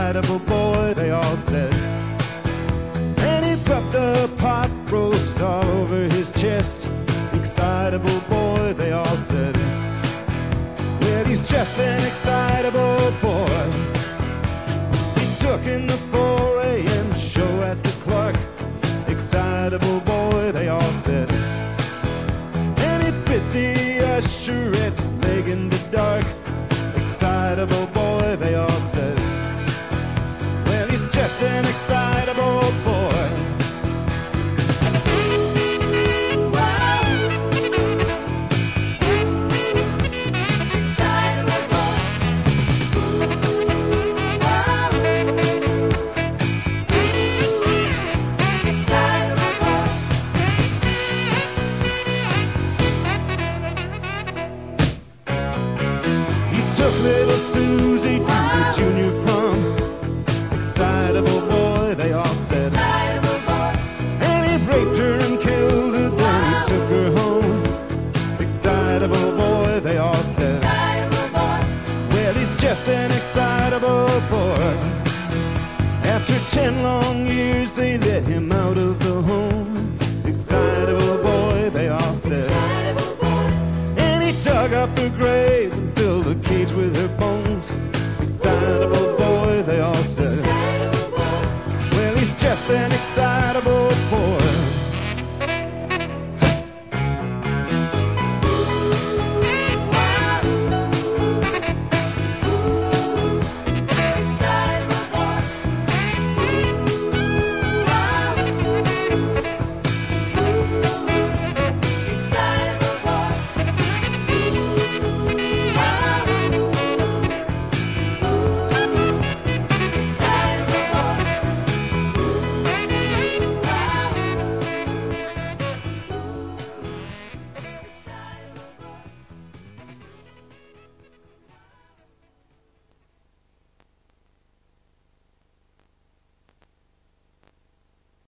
excitable boy, they all said. And he rubbed a pot roast all over his chest. Excitable boy, they all said. Well, he's just an excitable boy. He took in the 4 a.m. show at the Clark. Excitable boy, they all said. And he bit the usherette's leg in the dark. Excitable boy, they all said. Well, he's just an excitable boy. Took little Susie to the junior prom. Excitable boy, they all said. Excitable boy. And he raped her and killed her, then he took her home. Excitable boy, they all said. Excitable boy. Well, he's just an excitable boy. After 10 long years, they let him out of the home. Excitable boy, they all said. Excitable boy. And he dug up her grave and built a cage with her bones. Excitable